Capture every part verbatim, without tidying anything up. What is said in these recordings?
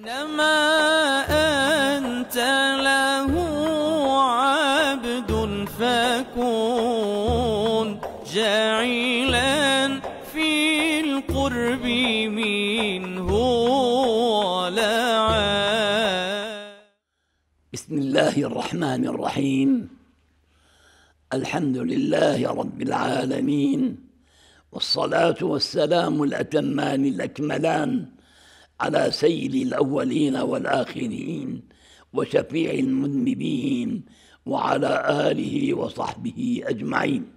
إنما أنت له عبد فكن جاعلا في القرب منه ولا عاد. بسم الله الرحمن الرحيم. الحمد لله رب العالمين، والصلاة والسلام الأتمان الأكملان على سيد الأولين والآخرين وشفيع المذنبين وعلى آله وصحبه أجمعين.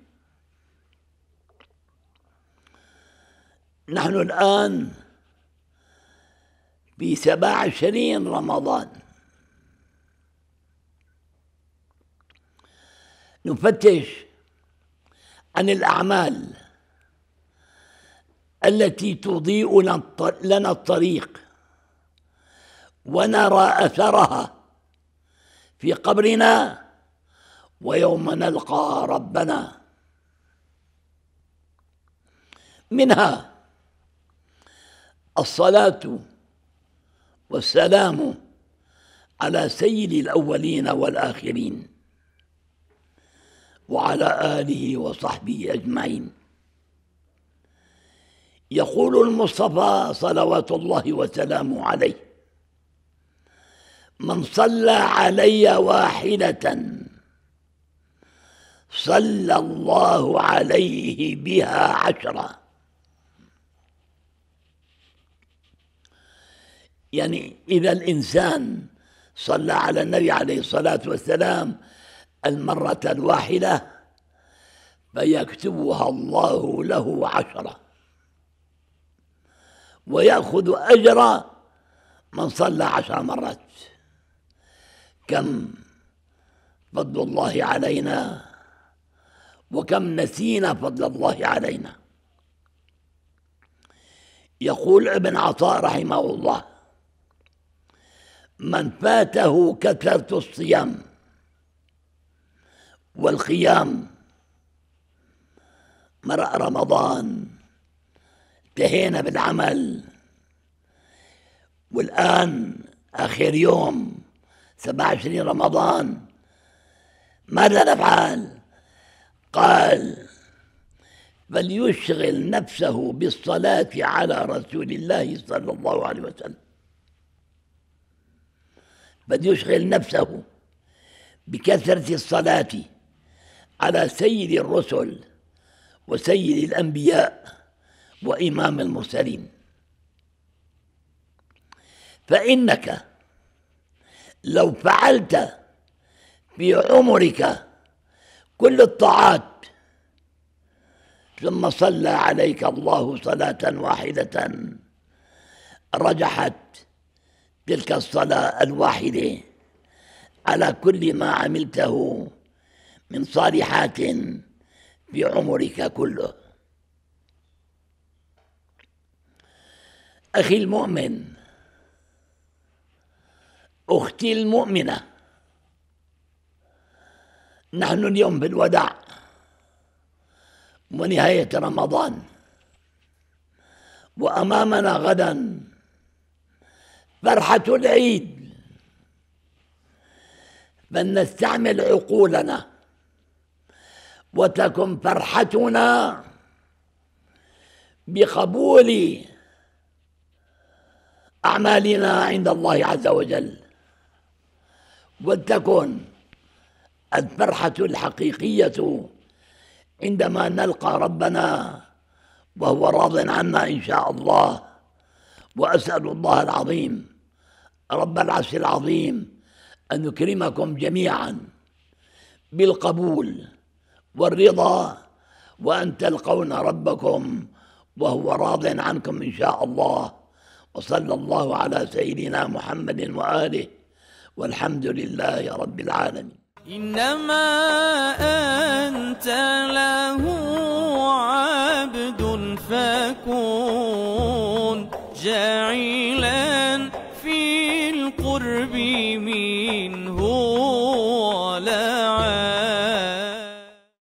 نحن الآن في سبع عشرين رمضان، نفتش عن الأعمال التي تضيء لنا الطريق ونرى أثرها في قبرنا ويوم نلقى ربنا. منها الصلاة والسلام على سيد الأولين والآخرين وعلى آله وصحبه أجمعين. يقول المصطفى صلوات الله وسلامه عليه: من صلى علي واحدة صلى الله عليه بها عشرة. يعني إذا الإنسان صلى على النبي عليه الصلاة والسلام المرة الواحدة فيكتبها الله له عشرة، ويأخذ أجر من صلى عشر مرات. كم فضل الله علينا، وكم نسينا فضل الله علينا. يقول ابن عطاء رحمه الله: من فاته كثرة الصيام والقيام مرأ رمضان انتهينا بالعمل، والآن آخر يوم سبعة وعشرين رمضان، ماذا نفعل؟ قال: فليشغل نفسه بالصلاة على رسول الله صلى الله عليه وسلم. فليشغل نفسه بكثرة الصلاة على سيد الرسل وسيد الأنبياء وإمام المرسلين، فإنك لو فعلت في عمرك كل الطاعات ثم صلى عليك الله صلاة واحدة رجحت تلك الصلاة الواحدة على كل ما عملته من صالحات في عمرك كله. أخي المؤمن، أختي المؤمنة، نحن اليوم في الوداع ونهاية رمضان، وأمامنا غدا فرحة العيد، فلنستعمل عقولنا وتكن فرحتنا بقبول أعمالنا عند الله عز وجل، ولتكن الفرحة الحقيقية عندما نلقى ربنا وهو راض عنا إن شاء الله. وأسأل الله العظيم رب العرش العظيم أن يكرمكم جميعا بالقبول والرضا، وأن تلقون ربكم وهو راض عنكم إن شاء الله. وصلى الله على سيدنا محمد وآله، والحمد لله رب العالمين. إنما أنت له عبد فكن